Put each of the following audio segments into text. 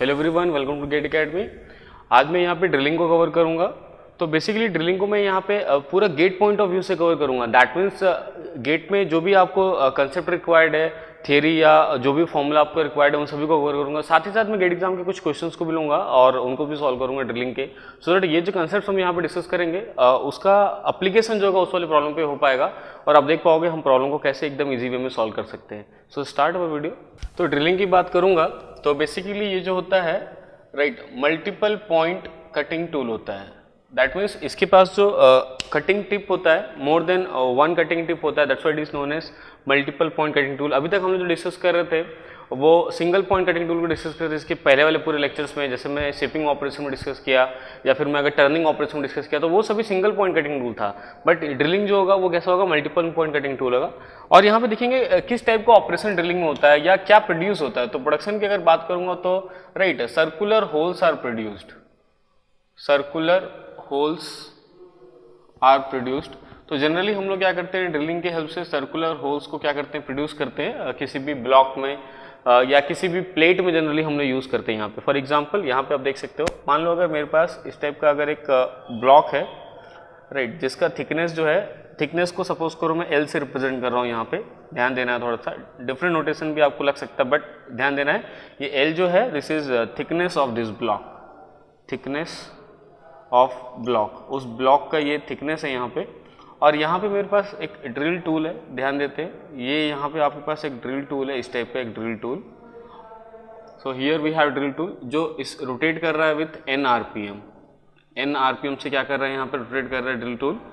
Hello everyone, welcome to GATE academy. आज मैं यहाँ पे ड्रिलिंग को कवर करूँगा। तो बेसिकली ड्रिलिंग को मैं यहाँ पे पूरा गेट पॉइंट ऑफ व्यू से कवर करूँगा। दैट मीन्स गेट में जो भी आपको कंसेप्ट रिक्वायर्ड है, थियरी या जो भी फॉर्मूला आपको रिक्वायर्ड है, उन सभी को कवर करूँगा। साथ ही साथ मैं गेट एग्जाम के कुछ क्वेश्चंस को भी लूँगा और उनको भी सॉल्व करूँगा ड्रिलिंग के, सो दैट ये जो कंसेप्ट हम यहाँ पे डिस्कस करेंगे उसका अप्लीकेशन जो होगा उस वाले प्रॉब्लम पे हो पाएगा और आप देख पाओगे हम प्रॉब्लम को कैसे एकदम ईजी वे में सॉल्व कर सकते हैं। So start our video. तो ड्रिलिंग की बात करूँगा तो बेसिकली ये जो होता है मल्टीपल पॉइंट कटिंग टूल होता है। दैट मीन्स इसके पास जो कटिंग टिप होता है, more than one cutting tip होता है, that's why it is known as multiple point cutting tool. अभी तक हम लोग जो डिस्कस कर रहे थे वो सिंगल पॉइंट कटिंग टूल को डिस्कस कर रहे थे। इसके पहले वाले पूरे लेक्चर्स में जैसे मैं शिपिंग ऑपरेशन में डिस्कस किया या फिर मैं अगर टर्निंग ऑपरेशन में डिस्कस किया तो वो सभी सिंगल पॉइंट कटिंग टूल था। बट ड्रिलिंग जो होगा वो कैसा होगा, मल्टीपल पॉइंट कटिंग टूल होगा। और यहाँ पे देखेंगे किस टाइप का ऑपरेशन ड्रिलिंग में होता है या क्या प्रोड्यूस होता है। तो प्रोडक्शन की अगर बात करूंगा तो circular holes are produced, circular holes are produced. तो जनरली हम लोग क्या करते हैं, ड्रिलिंग के हेल्प से सर्कुलर होल्स को क्या करते हैं, प्रोड्यूस करते हैं किसी भी ब्लॉक में या किसी भी प्लेट में जनरली हम लोग यूज करते हैं। यहाँ पे फॉर एग्जांपल यहाँ पे आप देख सकते हो, मान लो अगर मेरे पास इस टाइप का अगर एक ब्लॉक है जिसका थिकनेस जो है, थिकनेस को सपोज करो मैं एल से रिप्रेजेंट कर रहा हूँ। यहाँ पे ध्यान देना है, थोड़ा सा डिफरेंट नोटेशन भी आपको लग सकता है बट ध्यान देना है। ये एल जो है this is thickness of this block, thickness of block, उस ब्लॉक का ये थिकनेस है यहाँ पे। और यहाँ पे मेरे पास एक ड्रिल टूल है, ध्यान देते हैं, ये यहाँ पे आपके पास एक ड्रिल टूल है, इस टाइप का एक drill tool. So here we have drill tool जो इस रोटेट कर रहा है with N RPM, N RPM से क्या कर रहा है, यहाँ पे रोटेट कर रहा है ड्रिल टूल।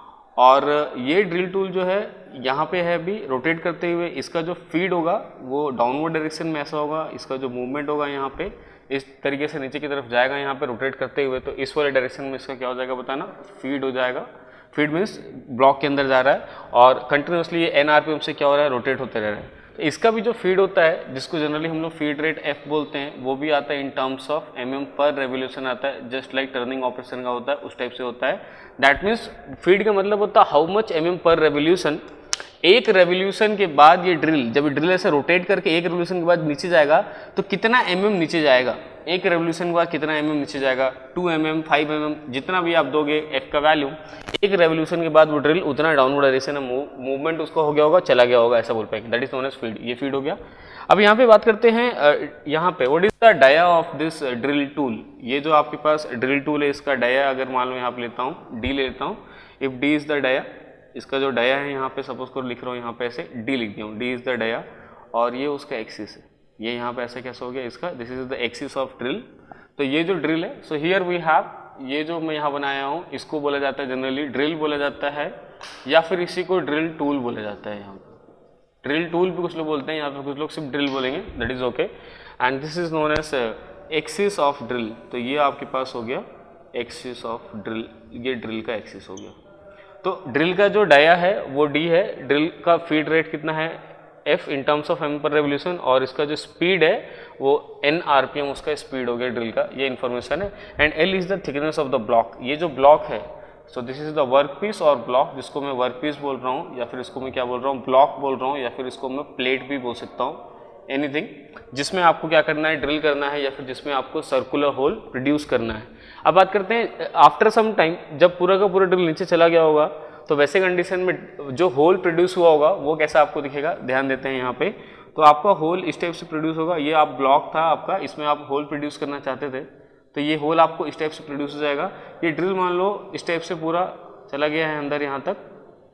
और ये ड्रिल टूल जो है यहाँ पे है भी रोटेट करते हुए, इसका जो फीड होगा वो डाउनवर्ड डायरेक्शन में ऐसा होगा, इसका जो मूवमेंट होगा यहाँ पे इस तरीके से नीचे की तरफ जाएगा यहाँ पे रोटेट करते हुए। तो इस वाले डायरेक्शन में इसका क्या हो जाएगा बताना, फीड हो जाएगा। फीड मीन्स ब्लॉक के अंदर जा रहा है और कंटिन्यूसली ये एन आरपीएम से क्या हो रहा है, रोटेट होते रह रहा है। तो इसका भी जो फीड होता है जिसको जनरली हम लोग फीड रेट एफ बोलते हैं, वो भी आता है in terms of mm per revolution आता है, जस्ट लाइक टर्निंग ऑपरेशन का होता है उस टाइप से होता है। दैट मीन्स फीड का मतलब होता है how much mm per revolution. एक रेवोल्यूशन के बाद ये ड्रिल, जब ड्रिल ऐसे रोटेट करके एक रेवोल्यूशन के बाद नीचे जाएगा तो कितना एमएम नीचे जाएगा, एक रेवोल्यूशन के बाद कितना एमएम नीचे जाएगा, 2 mm 5 mm जितना भी आप दोगे एफ का वैल्यू, एक रेवोल्यूशन के बाद वो ड्रिल उतना डाउनवर्ड डायरेक्शन में मूवमेंट उसका हो गया होगा, चला गया होगा, ऐसा बोल पाएंगे। That is known as feed, ये फीड हो गया। अब यहाँ पे बात करते हैं यहाँ पे what is the dia of this drill tool. ये जो आपके पास ड्रिल टूल है इसका डाया अगर मान लो यहाँ पे लेता हूँ, डी ले लेता हूँ। If D is the dia, इसका जो डाया है यहाँ पे सपोज कर लिख रहा हूँ, यहाँ पे ऐसे डी लिख दिया हूँ, डी इज द डाया और ये उसका एक्सिस है, ये यहाँ पे ऐसे कैसे हो गया इसका, this is the axis of drill. तो ये जो ड्रिल है, सो हियर वी हैव, ये जो मैं यहाँ बनाया हूँ इसको बोला जाता है जनरली ड्रिल बोला जाता है या फिर इसी को ड्रिल टूल बोला जाता है। यहाँ पे ड्रिल टूल भी कुछ लोग बोलते हैं, यहाँ पे कुछ लोग सिर्फ ड्रिल बोलेंगे, that is okay. And this is known as axis of drill. तो ये आपके पास हो गया एक्सिस ऑफ ड्रिल, ये ड्रिल का एक्सिस हो गया। तो ड्रिल का जो डाया है वो डी है, ड्रिल का फीड रेट कितना है F in terms of M per revolution और इसका जो स्पीड है वो एन आरपीएम उसका स्पीड हो गया ड्रिल का, ये इन्फॉर्मेशन है। And L is the thickness of the block, ये जो ब्लॉक है, so this is the work piece और ब्लॉक, जिसको मैं वर्क पीस बोल रहा हूँ या फिर इसको मैं क्या बोल रहा हूँ, ब्लॉक बोल रहा हूँ या फिर इसको मैं प्लेट भी बोल सकता हूँ, एनीथिंग जिसमें आपको क्या करना है, ड्रिल करना है या फिर जिसमें आपको सर्कुलर होल प्रोड्यूस करना है। अब बात करते हैं आफ्टर सम टाइम जब पूरा का पूरा ड्रिल नीचे चला गया होगा तो वैसे कंडीशन में जो होल प्रोड्यूस हुआ होगा वो कैसा आपको दिखेगा, ध्यान देते हैं यहाँ पे। तो आपका होल इस टाइप से प्रोड्यूस होगा, ये आप ब्लॉक था आपका, इसमें आप होल प्रोड्यूस करना चाहते थे तो ये होल आपको इस टाइप से प्रोड्यूस हो जाएगा। ये ड्रिल मान लो इस टाइप से पूरा चला गया है अंदर, यहाँ तक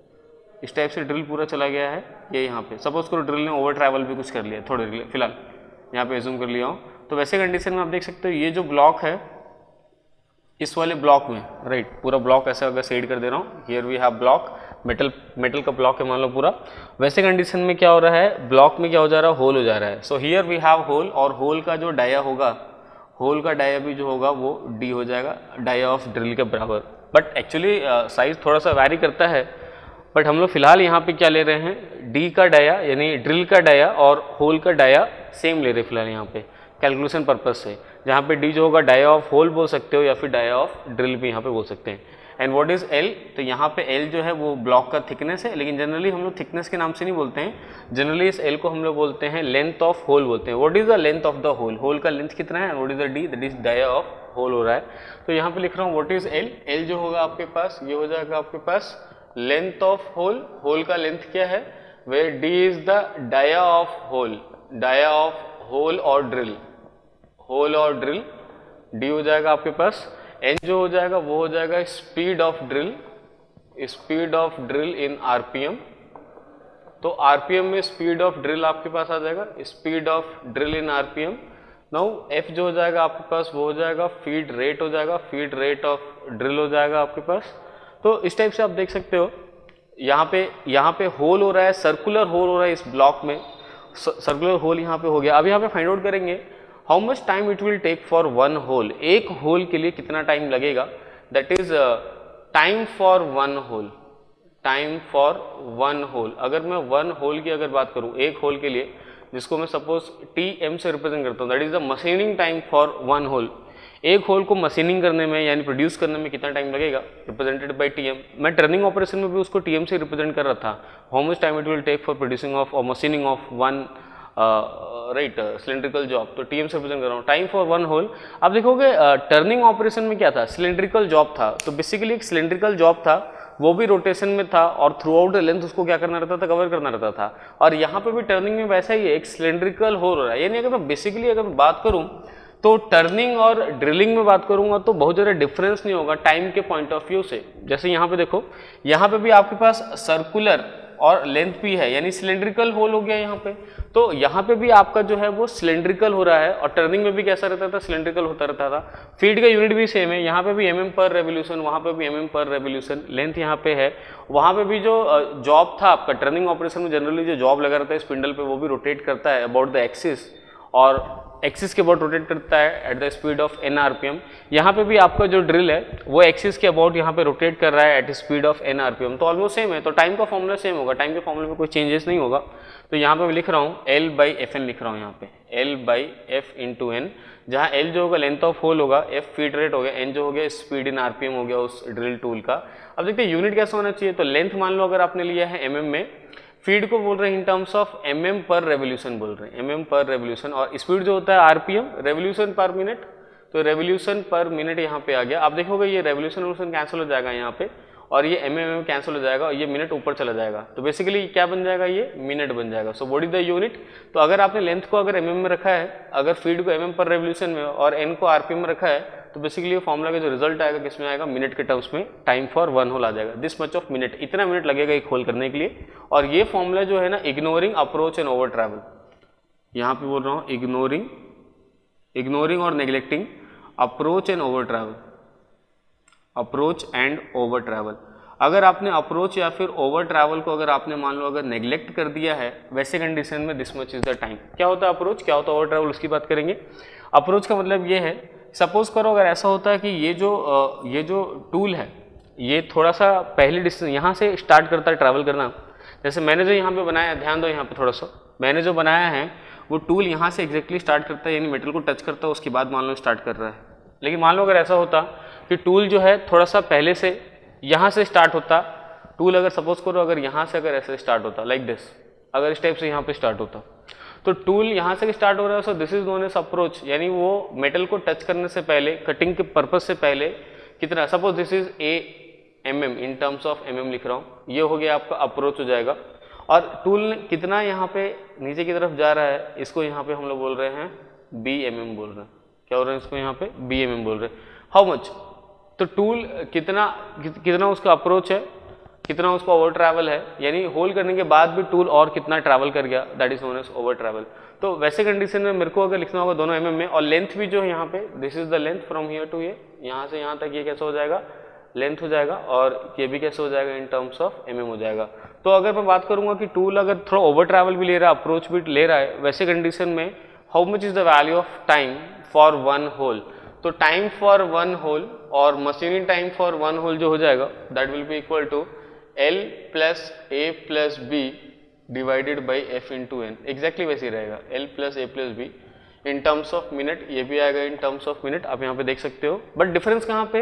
इस टाइप से ड्रिल पूरा चला गया है, ये यहाँ पे सपोज करो ड्रिल ने ओवर ट्रैवल भी कुछ कर लिया थोड़े देर, फिलहाल यहाँ पे एज्यूम कर लिया हूँ। तो वैसे कंडीशन में आप देख सकते हो ये जो ब्लॉक है इस वाले ब्लॉक में पूरा ब्लॉक ऐसा अगर शेड कर दे रहा हूँ, here we have block, metal का ब्लॉक है मान लो पूरा। वैसे कंडीशन में क्या हो रहा है, ब्लॉक में क्या हो जा रहा है, होल हो जा रहा है। So here we have hole और होल का जो डाया होगा, होल का डाया भी जो होगा वो डी हो जाएगा, डाया ऑफ ड्रिल के बराबर। बट एक्चुअली साइज थोड़ा सा वैरी करता है, बट हम लोग फिलहाल यहाँ पे क्या ले रहे हैं, डी का डाया यानी ड्रिल का डाया और होल का डाया सेम ले रहे हैं फिलहाल यहाँ पे कैलकुलेशन पर्पज से, जहाँ पे डी जो होगा डाया ऑफ होल बोल सकते हो या फिर डाया ऑफ ड्रिल भी यहाँ पे बोल सकते हैं। एंड व्हाट इज एल, तो यहाँ पे एल जो है वो ब्लॉक का थिकनेस है, लेकिन जनरली हम लोग थिकनेस के नाम से नहीं बोलते हैं, जनरली इस एल को हम लोग बोलते हैं लेंथ ऑफ होल बोलते हैं। What is the length of the hole, hole का लेंथ कितना है, what is the D, that is dia of hole हो रहा है। तो यहाँ पे लिख रहा हूँ व्हाट इज एल, एल जो होगा आपके पास ये हो जाएगा आपके पास लेंथ ऑफ होल, होल का लेंथ क्या है, where D is the dia of hole, dia of hole और ड्रिल, होल और ड्रिल, डी हो जाएगा आपके पास, एन जो हो जाएगा वो हो जाएगा speed of drill, speed of drill in RPM. तो आरपीएम में स्पीड ऑफ ड्रिल आपके पास आ जाएगा, speed of drill in RPM. Now F जो हो जाएगा आपके पास वो हो जाएगा फीड रेट हो जाएगा, फीड रेट ऑफ ड्रिल हो जाएगा आपके पास। तो इस टाइप से आप देख सकते हो यहाँ पे होल हो रहा है, सर्कुलर होल हो रहा है इस ब्लॉक में, सर्कुलर होल यहाँ पे हो गया। अब यहाँ पे फाइंड आउट करेंगे how much time it will take for one hole, एक होल के लिए कितना टाइम लगेगा, that is time for one hole, time for one hole. अगर मैं वन होल की अगर बात करूं, एक होल के लिए जिसको मैं सपोज टी एम से रिप्रेजेंट करता हूं, that is the machining time for one hole. एक होल को मशीनिंग करने में यानी प्रोड्यूस करने में कितना टाइम लगेगा, रिप्रेजेंटेड बाय टीएम। मैं टर्निंग ऑपरेशन में भी उसको टीएम से रिप्रेजेंट कर रहा था, how much time it will take for producing of और machining of one right cylindrical job, तो टीएम से रिप्रेजेंट कर रहा हूँ, टाइम फॉर वन होल। आप देखोगे टर्निंग ऑपरेशन में क्या था, सिलेंड्रिकल जॉब था, तो बेसिकली एक सिलेंड्रिकल जॉब था, वो भी रोटेशन में था और थ्रू आउट द लेंथ उसको क्या करना रहता था, कवर करना रहता था। और यहाँ पे भी टर्निंग में वैसा ही है, एक सिलेंड्रिकल होल हो रहा है। यानी अगर मैं बेसिकली अगर मैं बात करूँ तो टर्निंग और ड्रिलिंग में बात करूंगा तो बहुत ज़्यादा डिफरेंस नहीं होगा टाइम के पॉइंट ऑफ व्यू से। जैसे यहाँ पे देखो, यहाँ पे भी आपके पास सर्कुलर और लेंथ भी है, यानी सिलेंड्रिकल होल हो गया यहाँ पे, तो यहाँ पे भी आपका जो है वो सिलेंड्रिकल हो रहा है और टर्निंग में भी कैसा रहता था, सिलेंड्रिकल होता रहता था। फीड का यूनिट भी सेम है, यहाँ पे भी mm पर रेवोल्यूशन, वहाँ पे भी mm पर रेवोल्यूशन, लेंथ यहाँ पे है। वहाँ पे भी जो जॉब था आपका टर्निंग ऑपरेशन में जनरली जो जॉब लगा रहता है स्पिंडल पे, वो भी रोटेट करता है अबाउट द एक्सिस और एक्सिस के अबाउट रोटेट करता है at the speed of n RPM. यहाँ पे भी आपका जो ड्रिल है वो एक्सिस के अबाउट यहाँ पे रोटेट कर रहा है at speed of n RPM, तो ऑलमोस्ट सेम है। तो टाइम का फॉर्मूला सेम होगा, टाइम के फॉर्मूले में कोई चेंजेस नहीं होगा। तो यहाँ पे मैं लिख रहा हूँ L बाई एफ एन लिख रहा हूँ, यहाँ पे L by F into N, जहाँ L जो होगा लेंथ ऑफ होल होगा, F फीड रेट हो गया, N जो हो गया स्पीड इन आरपीएम हो गया उस ड्रिल टूल का। अब देखते हैं यूनिट कैसा होना चाहिए, तो लेंथ मान लो अगर आपने लिया है mm में, फीड को बोल रहे हैं in terms of mm per revolution बोल रहे हैं, mm पर रेवोल्यूशन, और स्पीड जो होता है आरपीएम, रेवोल्यूशन पर मिनट, तो रेवोल्यूशन पर मिनट यहाँ पे आ गया। आप देखोगे ये रेवोल्यूशन कैंसिल हो जाएगा यहाँ पे और ये mm कैंसिल हो जाएगा और ये मिनट ऊपर चला जाएगा, तो बेसिकली क्या बन जाएगा, ये मिनट बन जाएगा। So what is the unit, तो अगर आपने लेंथ को अगर mm में रखा है, अगर फीड को mm पर रेवोल्यूशन में और n को आरपीएम में रखा है, तो बेसिकली फॉर्मूला का जो रिजल्ट आएगा किसमें आएगा, मिनट के टर्म्स में, टाइम फॉर वन होल आ जाएगा, दिस मच ऑफ मिनट, इतना मिनट लगेगा एक होल करने के लिए। और ये फॉर्मूला जो है ना, ignoring approach and over travel, यहाँ पे बोल रहा हूँ इग्नोरिंग और neglecting approach and over travel, approach and over travel. अगर आपने अप्रोच या फिर ओवर ट्रैवल को अगर आपने मान लो अगर नेग्लेक्ट कर दिया है वैसे कंडीशन में, this much is the time. क्या होता है अप्रोच, क्या होता है ओवर ट्रैवल, उसकी बात करेंगे। अप्रोच का मतलब ये है, सपोज करो अगर ऐसा होता है कि ये जो टूल है ये थोड़ा सा पहले डिस्टेंस यहाँ से स्टार्ट करता है ट्रैवल करना। जैसे मैंने जो यहाँ पे बनाया, ध्यान दो यहाँ पे थोड़ा सा, मैंने जो बनाया है वो टूल यहाँ से एग्जैक्टली स्टार्ट करता है, यानी मेटल को टच करता है, उसके बाद मान लो स्टार्ट कर रहा है। लेकिन मान लो अगर ऐसा होता कि टूल जो है थोड़ा सा पहले से यहाँ से स्टार्ट होता, टूल अगर सपोज करो अगर यहाँ से अगर ऐसे स्टार्ट होता लाइक दिस, अगर इस टाइप से यहाँ पे स्टार्ट होता, तो टूल यहाँ से स्टार्ट हो रहा है, so this is known as approach, यानी वो मेटल को टच करने से पहले, कटिंग के पर्पज से पहले कितना, suppose this is mm, in terms of mm लिख रहा हूँ, ये हो गया आपका अप्रोच हो जाएगा। और टूल कितना यहाँ पे नीचे की तरफ जा रहा है, इसको यहाँ पे हम लोग बोल रहे हैं bmm बोल रहे हैं, क्या हो रहा है इसको यहाँ पे bmm बोल रहे हैं। हाउ मच, तो टूल कितना उसका अप्रोच है, कितना उसका ओवर ट्रैवल है, यानी होल करने के बाद भी टूल और कितना ट्रैवल कर गया, that is known as over travel. तो वैसे कंडीशन में मेरे को अगर लिखना होगा दोनों mm में, और लेंथ भी जो है यहाँ पे, this is the length from here to ये, यहाँ से यहाँ तक ये कैसा हो जाएगा, लेंथ हो जाएगा, और ये भी कैसे हो जाएगा, इन टर्म्स ऑफ mm हो जाएगा। तो अगर मैं बात करूंगा कि टूल अगर थोड़ा ओवर ट्रैवल भी ले रहा है, अप्रोच भी ले रहा है, वैसे कंडीशन में how much is the value of time for one hole, तो टाइम फॉर वन होल और machining time for one hole जो हो जाएगा, that will be equal to L plus A plus B divided by F into N, exactly वैसे ही रहेगा, L plus A plus B in terms of minute, ये भी आएगा इन टर्म्स ऑफ मिनट, आप यहाँ पे देख सकते हो। बट डिफरेंस कहाँ पे,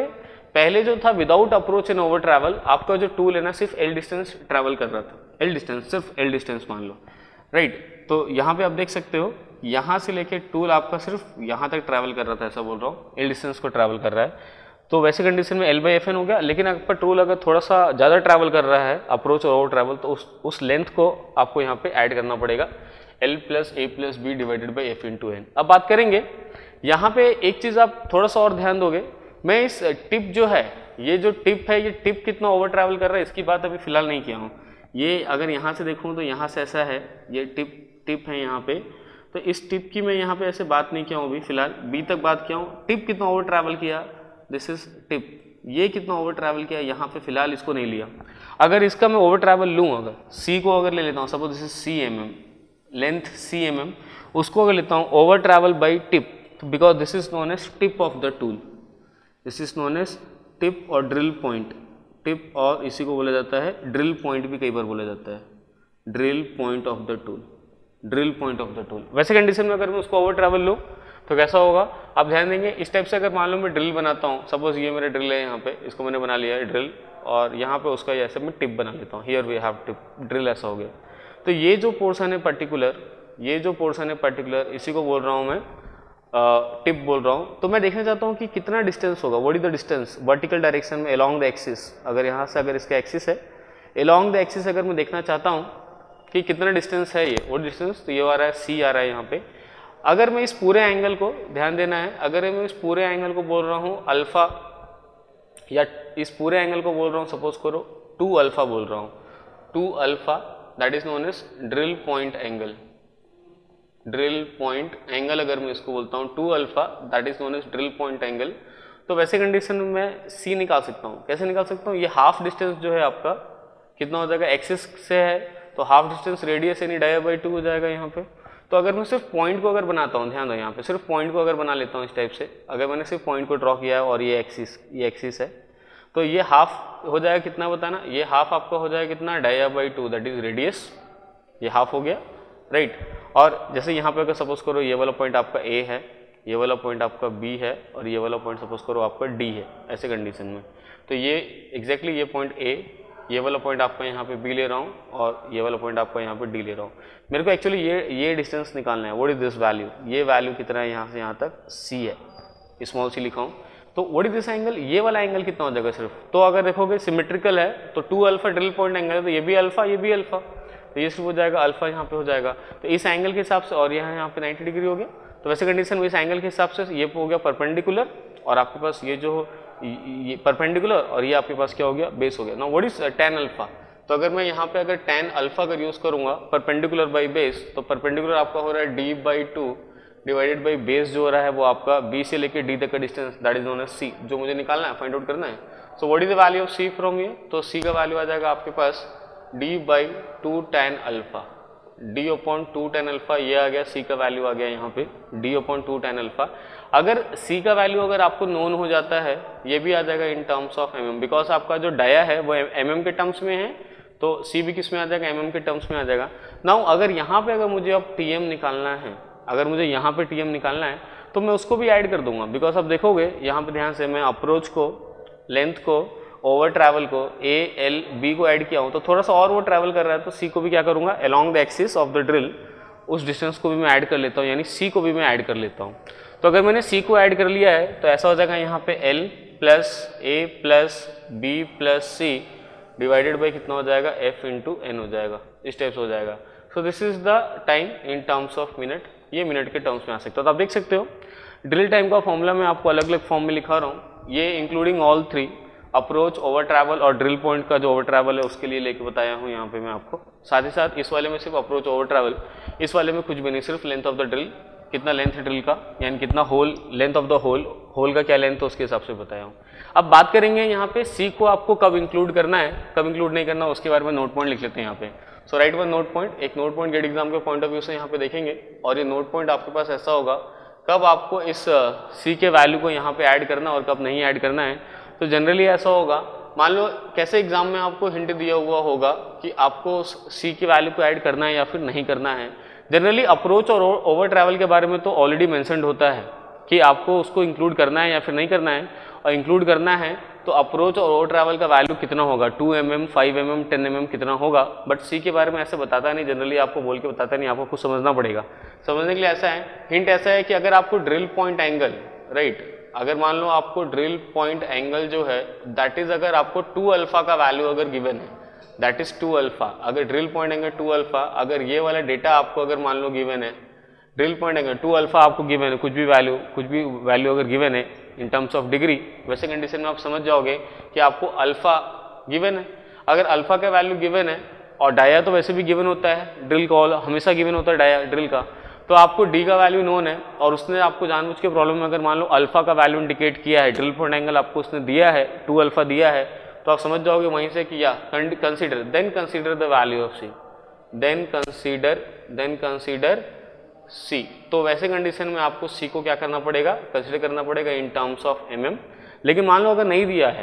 पहले जो था without approach and over travel, आपका जो टूल है ना सिर्फ एल डिस्टेंस ट्रैवल कर रहा था, एल डिस्टेंस, सिर्फ एल डिस्टेंस मान लो, राइट। तो यहाँ पे आप देख सकते हो यहाँ से लेके टूल आपका सिर्फ यहाँ तक ट्रैवल कर रहा था, ऐसा बोल रहा हूँ, एल डिस्टेंस को ट्रैवल कर रहा है। तो वैसे कंडीशन में एल बाई एफ एन हो गया, लेकिन आपका टूल अगर थोड़ा सा ज़्यादा ट्रैवल कर रहा है अप्रोच और ओवर ट्रैवल, तो उस लेंथ को आपको यहाँ पे ऐड करना पड़ेगा, L plus A plus B divided by F into N. अब बात करेंगे यहाँ पे एक चीज़ आप थोड़ा सा और ध्यान दोगे, मैं इस टिप जो है, ये जो टिप है, ये टिप कितना ओवर ट्रैवल कर रहा है इसकी बात अभी फिलहाल नहीं किया हूँ। ये अगर यहाँ से देखूँ तो यहाँ से ऐसा है, ये टिप है यहाँ पे, तो इस टिप की मैं यहाँ पे ऐसे बात नहीं किया हूँ अभी फिलहाल, बी तक बात किया हूँ। टिप कितना ओवर ट्रैवल किया, दिस इज टिप, ये कितना ओवर ट्रैवल किया, यहाँ पे फिलहाल इसको नहीं लिया। अगर इसका मैं ओवर ट्रैवल लूँ, अगर सी को अगर ले लेता हूँ, suppose this is C M M, length C M M, उसको अगर लेता हूँ over travel by tip, because this is known as tip of the tool, this is known as tip और ड्रिल पॉइंट, टिप और इसी को बोला जाता है ड्रिल पॉइंट भी कई बार बोला जाता है, drill point of the tool, drill point of the tool. वैसे कंडीशन में अगर मैं उसको ओवर ट्रैवल लूँ तो कैसा होगा, आप ध्यान देंगे इस टाइप से। अगर मान लो मैं ड्रिल बनाता हूँ, सपोज ये मेरा ड्रिल है, यहाँ पे इसको मैंने बना लिया है ड्रिल, और यहाँ पे उसका ऐसे मैं टिप बना लेता हूँ, here we have tip, drill ऐसा हो गया। तो ये जो पोर्शन है पर्टिकुलर, ये जो पोर्शन है पर्टिकुलर, इसी को बोल रहा हूँ मैं टिप बोल रहा हूँ। तो मैं देखना चाहता हूँ कि कितना डिस्टेंस होगा, what is the distance vertical direction में अलोंग द एक्सिस। अगर यहाँ से अगर इसका एक्सिस है, अलोंग द एक्सिस अगर मैं देखना चाहता हूँ कि कितना डिस्टेंस है, ये वो डिस्टेंस, तो ये आ रहा है सी आ रहा है यहाँ पे। अगर मैं इस पूरे एंगल को, ध्यान देना है, अगर मैं इस पूरे एंगल को बोल रहा हूँ अल्फा, या इस पूरे एंगल को बोल रहा हूँ सपोज करो 2 अल्फा बोल रहा हूँ, 2 alpha, that is known as drill point angle, drill point angle अगर मैं इसको बोलता हूँ 2 alpha, that is known as drill point angle. तो वैसे कंडीशन में मैं सी निकाल सकता हूँ। कैसे निकाल सकता हूँ, ये हाफ डिस्टेंस जो है आपका कितना हो जाएगा, एक्सिस से है तो हाफ डिस्टेंस रेडियस यानी डाई बाई 2 हो जाएगा यहाँ पे। तो अगर मैं सिर्फ पॉइंट को अगर बनाता हूँ, ध्यान दो यहाँ पे, सिर्फ पॉइंट को अगर बना लेता हूँ इस टाइप से, अगर मैंने सिर्फ पॉइंट को ड्रॉ किया है और ये एक्सिस है, तो ये हाफ हो जाएगा कितना बताना, ये हाफ आपका हो जाएगा कितना, dia by 2, that is radius, ये हाफ हो गया, राइट। और जैसे यहाँ पे अगर सपोज करो ये वाला पॉइंट आपका ए है, ये वाला पॉइंट आपका बी है, और ये वाला पॉइंट सपोज करो आपका डी है, ऐसे कंडीशन में, तो ये एग्जैक्टली ये पॉइंट ए, ये वाला पॉइंट आपका यहाँ पे बी ले रहा हूँ, और ये वाला पॉइंट आपका यहाँ पे डी ले रहा हूँ। मेरे को एक्चुअली ये डिस्टेंस निकालना है, व्हाट इज दिस वैल्यू, ये वैल्यू कितना है यहाँ से यहाँ तक, सी है, स्मॉल सी लिखा हूँ। तो व्हाट इज दिस एंगल, ये वाला एंगल कितना हो जाएगा सिर्फ, तो अगर देखोगे सिमेट्रिकल है तो 2 अल्फा ड्रिल पॉइंट एंगल है, तो ये भी अल्फा, ये भी अल्फा, तो ये सिर्फ हो जाएगा अल्फा, यहाँ पे हो जाएगा। तो इस एंगल के हिसाब से, और यहाँ पे 90 डिग्री हो गया, तो वैसे कंडीशन में इस एंगल के हिसाब से ये हो गया परपेंडिकुलर, और आपके पास ये जो ये परपेंडिकुलर, और ये आपके पास क्या हो गया, बेस हो गया। Now what is tan alpha, तो अगर मैं यहाँ पे अगर tan अल्फा अगर यूज करूंगा परपेंडिकुलर बाई बेस, तो परपेंडिकुलर आपका हो रहा है d/2 डिवाइडेड बाई बेस जो हो रहा है वो आपका b से लेके d तक का distance, that is known as c, जो मुझे निकालना है, फाइंड आउट करना है। So what is the value of c from ये, तो c का वैल्यू आ जाएगा आपके पास d/2 tan alpha, d/2 tan alpha, ये आ गया c का वैल्यू आ गया यहाँ पे d/2 tan अल्फा। अगर c का वैल्यू अगर आपको नोन हो जाता है, ये भी आ जाएगा in terms of mm, because आपका जो डाया है वो mm के टर्म्स में है, तो c भी किस में आ जाएगा, mm के टर्म्स में आ जाएगा। नाउ अगर यहाँ पे अगर मुझे अब tm निकालना है, अगर मुझे यहाँ पे tm निकालना है, तो मैं उसको भी ऐड कर दूंगा, बिकॉज अब देखोगे यहाँ पे ध्यान से, मैं अप्रोच को, लेंथ को, ओवर ट्रैवल को, a l b को ऐड किया हूँ, तो थोड़ा सा और वो ट्रैवल कर रहा है, तो c को भी क्या करूँगा, along the axis of the drill, उस डिस्टेंस को भी मैं ऐड कर लेता हूँ, यानी c को भी मैं ऐड कर लेता हूँ। तो अगर मैंने c को ऐड कर लिया है, तो ऐसा हो जाएगा यहाँ पे l plus a plus b plus c divided by कितना हो जाएगा, f इंटू n हो जाएगा, इस टाइप से हो जाएगा। So this is the time in terms of minute, ये मिनट के टर्म्स में आ सकता है। तो आप देख सकते हो ड्रिल टाइम का फॉर्मूला मैं आपको अलग अलग फॉर्म में लिखा रहा हूँ, ये including all 3, approach, over travel और ड्रिल पॉइंट का जो ओवर ट्रैवल है उसके लिए लेके बताया हूँ यहाँ पे मैं आपको। साथ ही साथ इस वाले में सिर्फ अप्रोच, ओवर ट्रैवल, इस वाले में कुछ भी नहीं, सिर्फ लेंथ ऑफ द ड्रिल, कितना लेंथ है ड्रिल का, यानी कितना hole, length of the hole का क्या लेंथ है उसके हिसाब से बताया हूँ। अब बात करेंगे यहाँ पे सी को आपको कब इंक्लूड करना है, कब इंक्लूड नहीं करना, उसके बारे में नोट पॉइंट लिख लेते हैं यहाँ पे। So write one note point, एक नोट पॉइंट गेट एग्जाम के पॉइंट ऑफ व्यू से यहाँ पे देखेंगे, और ये नोट पॉइंट आपके पास ऐसा होगा कब आपको इस सी के वैल्यू को यहाँ पे ऐड करना और कब नहीं ऐड करना है। तो जनरली ऐसा होगा, मान लो कैसे एग्जाम में आपको हिंट दिया हुआ होगा कि आपको सी की वैल्यू को ऐड करना है या फिर नहीं करना है। जनरली अप्रोच और ओवर ट्रैवल के बारे में तो ऑलरेडी मेंशन्ड होता है कि आपको उसको इंक्लूड करना है या फिर नहीं करना है, और इंक्लूड करना है तो अप्रोच और ओवर ट्रैवल का वैल्यू कितना होगा, 2 mm, 5 mm, 10 mm कितना होगा। बट सी के बारे में ऐसे बताता नहीं, जनरली आपको बोल के बताता नहीं, आपको कुछ समझना पड़ेगा। समझने के लिए ऐसा है, हिंट ऐसा है कि अगर आपको ड्रिल पॉइंट एंगल, राइट, अगर मान लो आपको ड्रिल पॉइंट एंगल जो है दैट इज, अगर आपको 2 अल्फा का वैल्यू अगर गिवन है, दैट इज 2 अल्फा, अगर ड्रिल पॉइंट एंगल 2 अल्फा, अगर ये वाला डेटा आपको अगर मान लो गिवन है, ड्रिल पॉइंट एंगल 2 अल्फा आपको गिवन है, कुछ भी वैल्यू अगर गिवन है इन टर्म्स ऑफ डिग्री, वैसे कंडीशन में आप समझ जाओगे कि आपको अल्फा गिवन है। अगर अल्फा का वैल्यू गिवन है और डाया तो वैसे भी गिवन होता है, ड्रिल का हमेशा गिवन होता है डाया ड्रिल का, तो आपको डी का वैल्यू नोन है और उसने आपको जानबूझ के प्रॉब्लम में अगर मान लो अल्फा का वैल्यू इंडिकेट किया है, ड्रिल पॉइंट एंगल आपको उसने दिया है 2 अल्फा दिया है, तो आप समझ जाओगे वहीं से कि या consider, then consider the value of C, then consider C. तो वैसे कंडीशन में आपको सी को क्या करना पड़ेगा, कंसीडर करना पड़ेगा इन टर्म्स ऑफ mm। लेकिन मान लो अगर नहीं दिया है,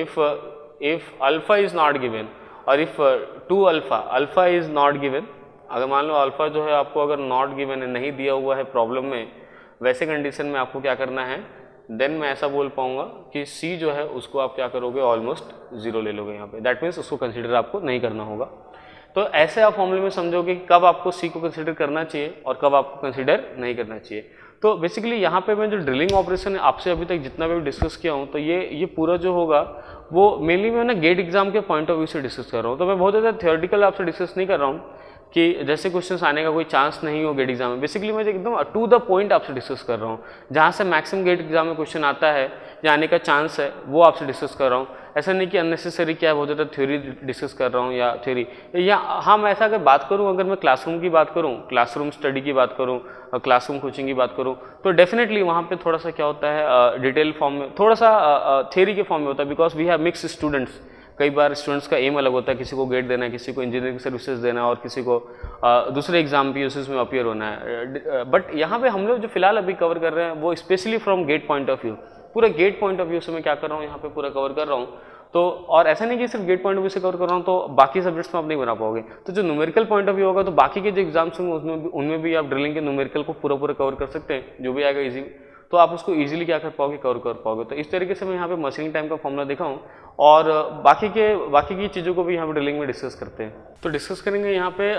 if alpha is not given और if 2 alpha is not given, अगर मान लो अल्फा जो है आपको अगर नॉट गिवन है, नहीं दिया हुआ है प्रॉब्लम में, वैसे कंडीशन में आपको क्या करना है, देन मैं ऐसा बोल पाऊंगा कि सी जो है उसको आप क्या करोगे, ऑलमोस्ट 0 ले लोगे यहाँ पे, दैट मीन्स उसको कंसीडर आपको नहीं करना होगा। तो ऐसे आप फॉर्मूले में समझोगे कि कब आपको सी को कंसीडर करना चाहिए और कब आपको कंसीडर नहीं करना चाहिए। तो बेसिकली यहाँ पे मैं जो ड्रिलिंग ऑपरेशन है आपसे अभी तक जितना भी डिस्कस किया हूँ, तो ये पूरा जो होगा वो मेनली मैं ना गेट एग्जाम के पॉइंट ऑफ व्यू से डिस्कस कर रहा हूँ। तो मैं बहुत ज़्यादा थियोरेटिकल आपसे डिस्कस नहीं कर रहा हूँ कि जैसे क्वेश्चंस आने का कोई चांस नहीं हो गेट एग्जाम में। बेसिकली मैं एकदम टू द पॉइंट आपसे डिस्कस कर रहा हूँ, जहाँ से मैक्सिमम गेट एग्जाम में क्वेश्चन आता है या आने का चांस है वो आपसे डिस्कस कर रहा हूँ। ऐसा नहीं कि अननेसेसरी क्या है बहुत ज़्यादा थ्योरी डिस्कस कर रहा हूँ या थ्योरी, या हाँ मैं ऐसा अगर बात करूँ, अगर मैं क्लासरूम की बात करूँ, क्लासरूम स्टडी की बात करूँ, क्लासरूम कोचिंग की बात करूँ, तो डेफिनेटली वहाँ पे थोड़ा सा क्या होता है, डिटेल फॉर्म में, थोड़ा सा थ्योरी के फॉर्म में होता है, because we have mix students. कई बार स्टूडेंट्स का एम अलग होता है, किसी को गेट देना है, किसी को इंजीनियरिंग सर्विसेज देना है और किसी को दूसरे एग्जाम पीयूसीज में अपीयर होना है। बट यहाँ पे हम लोग जो फिलहाल अभी कवर कर रहे हैं वो specially from GATE point of view, पूरा गेट पॉइंट ऑफ व्यू से मैं क्या कर रहा हूँ यहाँ पे पूरा कवर कर रहा हूँ। तो और ऐसा नहीं कि सिर्फ गेट पॉइंट ऑफ व्यू से कवर कर रहा हूँ तो बाकी सब्जेक्ट्स में आप नहीं बना पाओगे। तो जो न्यूमेरिकल पॉइंट ऑफ व्यू होगा तो बाकी के जो एग्जाम्स होंगे उनमें भी आप ड्रिलिंग के न्यूमेरिकल को पूरा कवर कर सकते हैं, जो भी आएगा इजी, तो आप उसको इजीली क्या कर पाओगे, कवर कर पाओगे। तो इस तरीके से मैं यहाँ पे मशीनिंग टाइम का फॉर्मूला देखा हूँ और बाकी की चीज़ों को भी यहाँ पे ड्रिलिंग में डिस्कस करते हैं। तो डिस्कस करेंगे यहाँ पे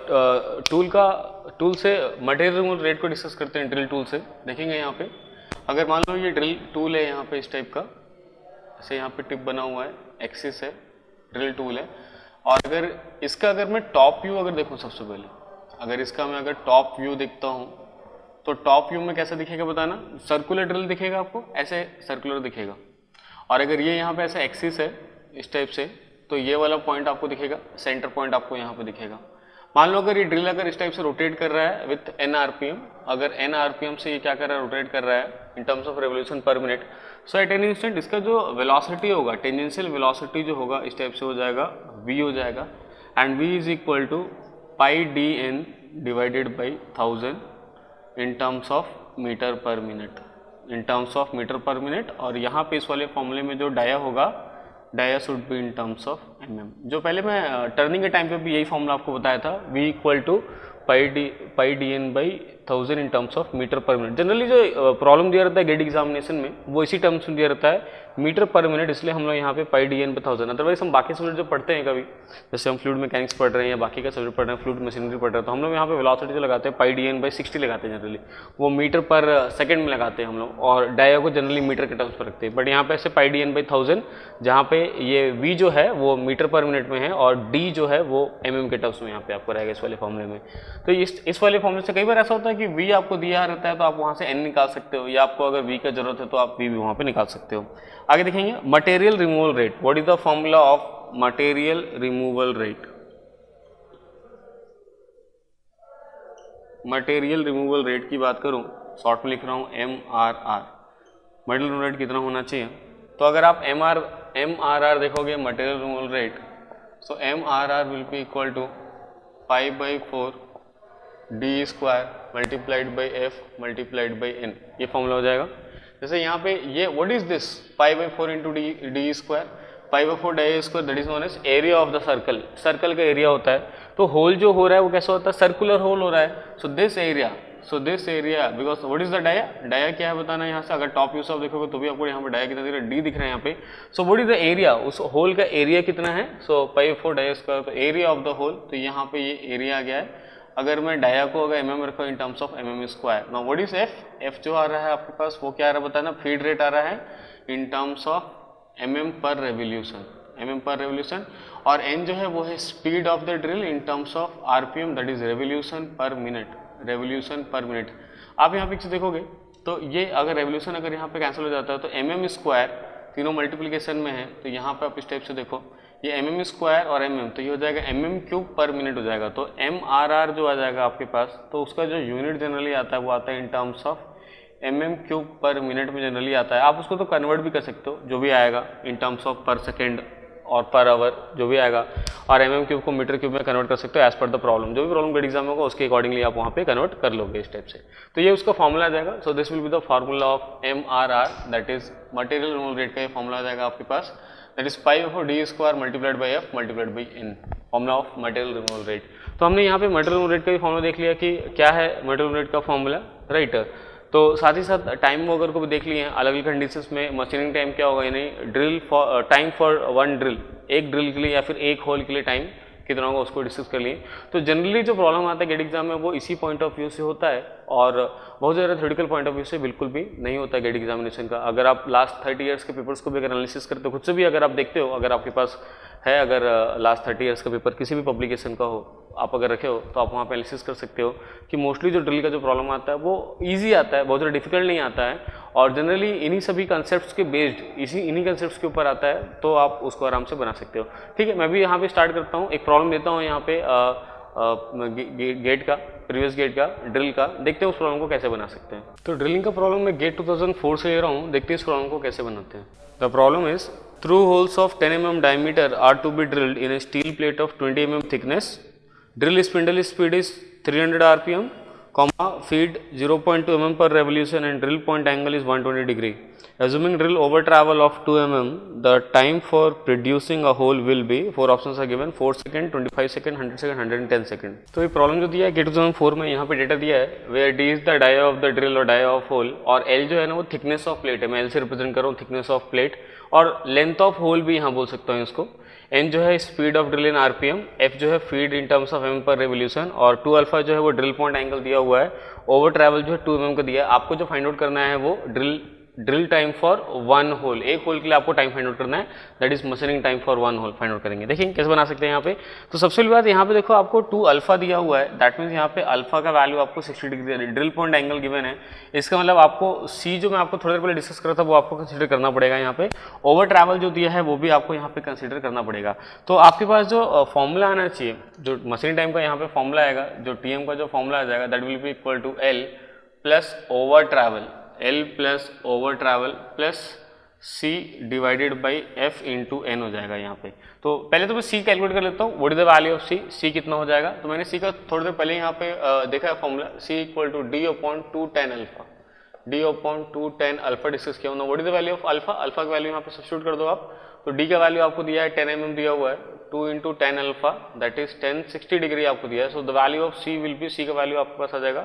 टूल से मटेरियल रिमूवल रेट को डिस्कस करते हैं ड्रिल टूल से। देखेंगे यहाँ पे अगर मान लो ये ड्रिल टूल है यहाँ पे इस टाइप का, जैसे यहाँ पे टिप बना हुआ है, एक्सिस है, ड्रिल टूल है, और अगर इसका अगर मैं टॉप व्यू अगर देखूँ, सबसे पहले अगर इसका मैं अगर टॉप व्यू देखता हूँ तो टॉप व्यू में कैसा दिखेगा बताना, सर्कुलर ड्रिल दिखेगा आपको, ऐसे सर्कुलर दिखेगा। और अगर ये यहाँ पे ऐसा एक्सिस है इस टाइप से, तो ये वाला पॉइंट आपको दिखेगा, सेंटर पॉइंट आपको यहाँ पे दिखेगा। मान लो अगर ये ड्रिल अगर इस टाइप से रोटेट कर रहा है विथ n RPM, अगर n RPM से ये क्या कर रहा है, रोटेट कर रहा है in terms of revolution per minute, so at any instant इसका जो वेलोसिटी होगा, टेंजेंशियल वेलोसिटी जो होगा इस टाइप से हो जाएगा, v हो जाएगा, and v is equal to pi dn divided by 1000 in terms of metre per minute, in terms of metre per minute. और यहाँ पे इस वाले फॉर्मूले में जो डाया होगा, dia should be in terms of mm। जो पहले मैं टर्निंग के टाइम पे भी यही फॉर्मूला आपको बताया था, v equal to pi dn by 1000 in terms of metre per minute. Generally जो प्रॉब्लम दिया रहता है गेट एग्जामिनेशन में वो इसी टर्म्स में दिया रहता है, मीटर पर मिनट, इसलिए हम लोग यहाँ पे पाई dn बाई 1000। अदरवाइज हम बाकी सब्जेक्ट जो पढ़ते हैं कभी, जैसे हम फ्लूइड मैकेनिक्स पढ़ रहे हैं या बाकी का सब्जेक्ट पढ़ रहे हैं, फ्लूइड मशीनरी पढ़ रहे हैं, तो हम लोग यहाँ पे वेलोसिटी जो लगाते हैं पाई dn बाई 60 लगाते हैं जनरली, वो मीटर पर सेकेंड में लगाते हैं हम लोग, और डाया को जनरली मीटर के टर्म्स पर रखते हैं। बट यहाँ पे ऐसे पाई dn बाई 1000, जहाँ पे ये v जो है वो मीटर पर मिनट में है और d जो है वो mm के टर्म्स में यहाँ पे आपको रहेगा इस वाले फॉर्मूले में। तो इस वाले फॉर्मूले से कई बार ऐसा होता है कि v आपको दिया रहता है तो आप वहाँ से n निकाल सकते हो, या आपको अगर v का जरूरत है तो आप v भी वहाँ पे निकाल सकते हो। आगे देखेंगे material removal rate, what is the formula of material removal rate. Material removal rate की बात करूं, शॉर्ट में लिख रहा हूं MRR, मटेरियल रिमूवल रेट कितना होना चाहिए। तो अगर आप MRR देखोगे material removal rate, so MRR will be equal to 5/4 d square multiplied by f multiplied by n, ये फॉर्मूला हो जाएगा। जैसे यहाँ पे ये what is this 5/4 into D square, 5/4 dia square, that is known as area of the circle, circle का area होता है। तो होल जो हो रहा है वो कैसा होता है, सर्कुलर होल हो रहा है। So this area so this area because what is the dia, dia क्या है बताना है यहाँ से। अगर टॉप व्यू से आप देखोगे तो भी आपको यहाँ पे डाया कितना दिख रहा है, डी दिख रहा है यहाँ पे। So what is the area, उस होल का एरिया कितना है, सो पाई 4 डाया स्क्वायर, तो एरिया ऑफ द होल, तो यहाँ पे ये एरिया आ गया है। अगर मैं डाया को अगर mm रखा in terms of mm square, now what is F, F जो आ रहा है आपके पास वो क्या आ रहा है बताना, फीड रेट आ रहा है in terms of mm per revolution, mm per revolution, और n जो है वो है speed of the drill in terms of rpm, that is revolution per minute, revolution per minute. आप यहाँ पे चीज देखोगे तो ये अगर रेवोल्यूशन अगर यहाँ पे कैंसिल हो जाता है तो mm स्क्वायर तीनों मल्टीप्लिकेशन में है, तो यहाँ पे आप इस टाइप से देखो ये mm स्क्वायर और mm, तो ये हो जाएगा mm क्यूब पर मिनट हो जाएगा। तो MRR जो आ जाएगा आपके पास, तो उसका जो यूनिट जनरली आता है वो आता है in terms of mm cube per minute में जनरली आता है। आप उसको तो कन्वर्ट भी कर सकते हो, जो भी आएगा in terms of per second और पर आवर जो भी आएगा, और mm क्यूब को मीटर क्यूब में कन्वर्ट कर सकते हो एज पर द प्रॉब्लम, जो भी प्रॉब्लम गेट एग्जाम होगा उसके अकॉर्डिंगली आप वहाँ पे कन्वर्ट कर लोगे इस टाइप से। तो ये उसका फॉर्मूला आ जाएगा। So this will be the formula of MRR, that is material removal rate का ये फॉर्मूला आ जाएगा आपके पास, that is pi of D square multiplied by F multiplied by N, formula of material removal rate. तो हमने यहाँ पे मटेरियल रिमूवल रेट का भी फॉर्मूला देख लिया कि क्या है मटेरियल रिमूवल रेट का फॉर्मूला, राइट। तो साथ ही साथ टाइम वगैरह को भी देख लिए हैं, अलग अलग कंडीशंस में मशीनिंग टाइम क्या होगा, यानी drill for time for one drill, एक ड्रिल के लिए या फिर एक होल के लिए टाइम कितना होगा उसको डिस्कस कर लिए। तो जनरली जो प्रॉब्लम आता है गेट एग्जाम में वो इसी पॉइंट ऑफ व्यू से होता है, और बहुत ज़्यादा थ्योरेटिकल पॉइंट ऑफ व्यू से बिल्कुल भी नहीं होता है गेट एग्जामिनेशन का। अगर आप लास्ट 30 ईयर्स के पेपर्स को भी अगर एनालिसिस करते हो, खुद से भी अगर आप देखते हो, अगर आपके पास है अगर लास्ट 30 ईयर्स का पेपर किसी भी पब्लिकेशन का हो आप अगर रखे हो, तो आप वहाँ पे एनालिसिस कर सकते हो कि मोस्टली जो ड्रिल का जो प्रॉब्लम आता है वो इजी आता है, बहुत ज़्यादा डिफिकल्ट नहीं आता है, और जनरली इन्हीं सभी कंसेप्ट्स के बेस्ड इन्हीं कंसेप्ट्स के ऊपर आता है, तो आप उसको आराम से बना सकते हो। ठीक है, मैं भी यहाँ पे स्टार्ट करता हूँ, एक प्रॉब्लम देता हूँ यहाँ पे गेट का, प्रीवियस गेट का, ड्रिल का, देखते हैं उस प्रॉब्लम को कैसे बना सकते हैं। तो ड्रिलिंग का प्रॉब्लम मैं गेट 2004 से ले रहा हूँ, देखते हैं इस प्रॉब्लम को कैसे बनाते हैं। The problem is through holes of 10 mm diameter are to be drilled in a steel plate of 20 mm thickness. Drill spindle speed is 300 rpm, feed 0.2 mm per revolution and drill point angle is 120 degree. Assuming drill over travel of 2 mm, the time for producing a hole will be, 4 options are given, 4 second, 25 second, 100 second, 110 second. तो ये problem जो दिया है gate 2004 में, यहाँ पे data दिया है where d is the dia of the drill और dia of hole, और l जो है ना वो थिकनेस ऑफ प्लेट है, मैं l से रिप्रेजेंट कर रहा हूँ थिकनेस ऑफ प्लेट, और लेंथ ऑफ होल भी यहाँ बोल सकता हूँ इसको। n जो है speed of drill in RPM, f जो है feed in terms of mm per revolution, और 2 अल्फा जो है वो ड्रिल पॉइंट एंगल दिया हुआ है, ओवर ट्रैवल जो है 2 mm का दिया है। आपको जो फाइंड आउट करना है वो drill time for one hole, एक होल के लिए आपको टाइम फाइंड आउट करना है, that is machining time for one hole find out करेंगे। देखिए कैसे बना सकते हैं यहाँ पे। तो सबसे पहली बात यहाँ पे देखो आपको 2 अल्फा दिया हुआ है, दैट मीन्स यहाँ पे अल्फा का वैल्यू आपको 60 डिग्री है, ड्रिल पॉइंट एंगल गिवन है, इसका मतलब आपको सी जो मैं आपको थोड़ी देर पहले डिस्कस करा था वो आपको कंसीडर करना पड़ेगा यहाँ पे, ओवर ट्रैवल जो दिया है वो भी आपको यहाँ पे कंसीडर करना पड़ेगा। तो आपके पास जो फॉर्मूला आना चाहिए, जो मशीनिंग टाइम का यहाँ पे फॉर्मूला आएगा, जो टीएम का जो फॉर्मूला आ जाएगा, that will be equal to L plus over travel, L plus over travel plus C divided by F into N हो जाएगा यहाँ पे। तो पहले तो मैं C कैलकुलेट कर लेता हूँ, what is the value of C, C कितना हो जाएगा। तो मैंने C का थोड़ी देर पहले यहाँ पे देखा है formula, C equal to D upon 2 tan alpha, D upon 2 tan alpha discuss किया हूँ। What is the value of alpha, alpha का वैल्यू यहाँ पे सब्स्टिट्यूट कर दो आप। तो D का वैल्यू आपको दिया है 10 mm दिया हुआ है, 2 into tan alpha that is 1060 degree आपको दिया है। So the value of C will be, C का वैल्यू आपके पास आ जाएगा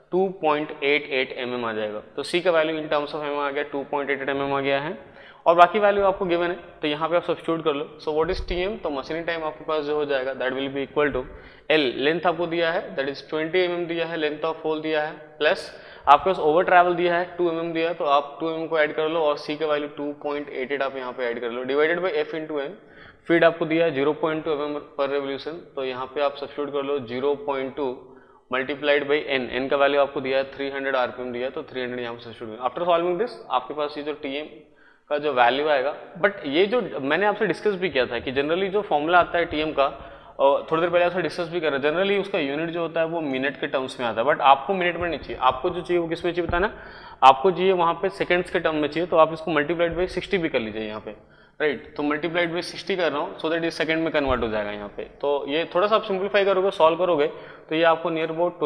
2.88 mm आ जाएगा। तो C का value in terms of mm आ गया 2.88 mm आ गया है, और बाकी वैल्यू आपको गिवन है, तो यहाँ पे आप सब्स्टिट्यूट कर लो। सो व्हाट इज TM, तो मशीनिंग टाइम आपके पास जो हो जाएगा that will be equal to L, length आपको दिया है दैट इज 20 mm दिया है, लेंथ ऑफ होल दिया है, प्लस आपके पास ओवर ट्रैवल दिया है 2 mm दिया है, तो आप 2 mm को ऐड कर लो, और C का वैल्यू 2.88 आप यहाँ पे ऐड कर लो, divided by F into N, feed आपको दिया है 0.2 mm पर रेवोल्यूशन, तो यहाँ पे आप सब्स्टिट्यूट कर लो 0.2 मल्टीप्लाइड बाई एन, एन का वैल्यू आपको दिया है 300 आरपीएम दिया है, तो 300 यहाँ पे सब्स्टिट्यूट। आफ्टर सॉल्विंग दिस आपके पास ये जो टीएम का जो वैल्यू आएगा, बट ये जो मैंने आपसे डिस्कस भी किया था कि जनरली जो फॉर्मूला आता है टीएम का, थोड़ी देर पहले आपसे डिस्कस भी कर रहे हैं, जनरली उसका यूनिट जो होता है वो मिनट के टर्म्स में आता है, बट आपको मिनट में नहीं चाहिए, आपको जो चाहिए वो किस में चाहिए बताना, आपको चाहिए वहाँ पे सेकंड्स के टर्म में चाहिए, तो आप इसको मल्टीप्लाइड बाई 60 भी कर लीजिए यहाँ पे, राइट। तो मल्टीप्लाइड बाई 60 कर रहा हूँ, सो दैट ये सेकंड में कन्वर्ट हो जाएगा यहाँ पे। तो ये थोड़ा सा आप सिंप्लीफाई करोगे, सॉल्व करोगे, तो ये आपको नियर अबाउट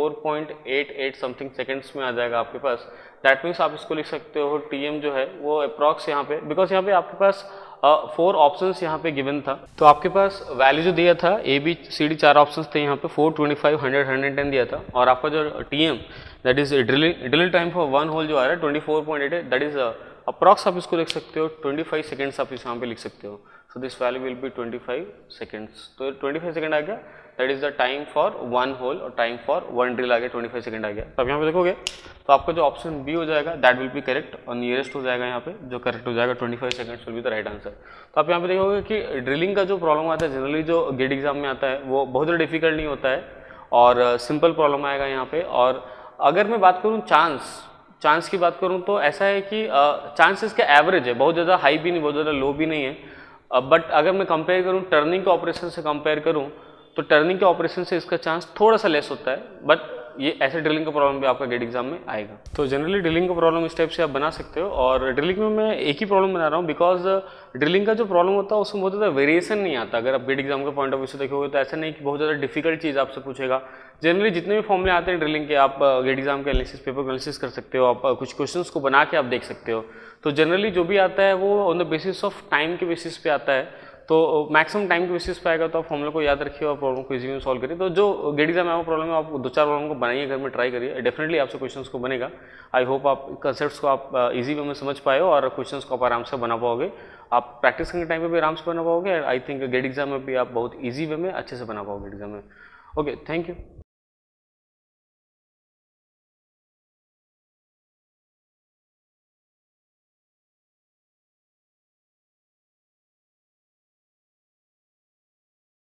24.88 समथिंग सेकंड्स में आ जाएगा आपके पास। दैट मीन्स आप इसको लिख सकते हो टीएम जो है वो अप्रॉक्स यहाँ पे, बिकॉज यहाँ पे आपके पास 4 ऑप्शंस यहाँ पे गिवन था। तो आपके पास वैल्यू जो दिया था A B C D 4 options थे यहाँ पे, 4, 25, 100, 110 दिया था। और आपका जो TM that is drilling time for 1 hole जो आ रहा है 24.8 है, दैट इज अप्रॉक्स आप इसको देख सकते हो 25 सेकेंड्स आप इस यहाँ पे लिख सकते हो। So this value will be 25 seconds. तो 25 सेकेंड आ गया, that is the time for 1 hole और टाइम फॉर 1 ड्रिल आ गया, 25 सेकेंड आ गया। तो आप यहाँ पे देखोगे तो आपका जो ऑप्शन बी हो जाएगा दैट विल बी करेक्ट और नियरेस्ट हो जाएगा यहाँ पे, जो करेक्ट हो जाएगा 25 seconds will be the right answer. तो आप यहाँ पे देखोगे कि ड्रिलिंग का जो प्रॉब्लम आता है जनरली जो गेट एग्जाम में आता है वो बहुत ज़्यादा डिफिकल्ट नहीं होता है और सिंपल प्रॉब्लम आएगा यहाँ पे। और अगर मैं बात करूँ चांस की बात करूँ तो ऐसा है कि चांसेस का एवरेज है, बहुत ज़्यादा हाई भी नहीं, बहुत ज़्यादा लो भी नहीं है। बट अगर मैं कंपेयर करूँ टर्निंग के ऑपरेशन से कंपेयर करूँ तो टर्निंग के ऑपरेशन से इसका चांस थोड़ा सा लेस होता है, बट ये ऐसे ड्रिलिंग का प्रॉब्लम भी आपका गेट एग्जाम में आएगा। तो जनरली ड्रिलिंग का प्रॉब्लम इस टाइप से आप बना सकते हो। और ड्रिलिंग में मैं एक ही प्रॉब्लम बना रहा हूँ बिकॉज ड्रिलिंग का जो प्रॉब्लम होता है उसमें बहुत ज़्यादा वेरिएशन नहीं आता। अगर आप गेट एग्जाम के पॉइंट ऑफ व्यू से देखोगे तो ऐसा नहीं कि बहुत ज़्यादा डिफिकल्ट चीज़ आपसे पूछेगा। जनरली जितने भी फॉर्मूले आते हैं ड्रिलिंग के आप गेट एग्जाम के एनालिसिस पेपर को एनालिसिस कर सकते हो, आप कुछ क्वेश्चंस को बना के आप देख सकते हो। तो जनरली जो भी आता है वो on the basis of time के बेसिस पे आता है, तो मैक्सिमम टाइम के बेसिस पे आएगा। तो आप फॉर्मूला को याद रखिए और प्रॉब्लम को इजी में सॉल्व करिए। तो जो गेट एग्जाम में आपको प्रॉब्लम है आप 2-4 प्रॉब्लम को बनाइए, घर में ट्राई करिए, डेफिनेटली आपसे क्वेश्चंस को बनेगा। आई होप आप कंसेप्ट्स को आप इजी वे में समझ पाए हो और क्वेश्चंस को आप आराम से बना पाओगे। आप प्रैक्टिस करने टाइम पे भी आराम से बना पाओगे। आई थिंक गेट एग्जाम में भी आप बहुत ईजी वे में अच्छे से बना पाओगे एग्जाम में। Okay, thank you.